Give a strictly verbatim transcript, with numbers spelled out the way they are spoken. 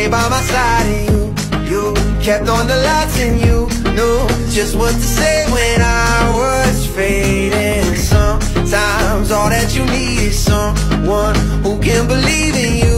stayed by my side, and you, you kept on the lights, and you knew just what to say when I was fading. Sometimes all that you need is someone who can believe in you.